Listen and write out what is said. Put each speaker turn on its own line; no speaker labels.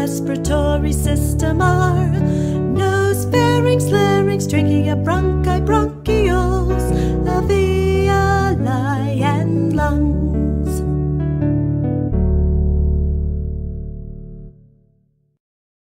respiratory system are nose, pharynx, larynx, trachea, bronchi,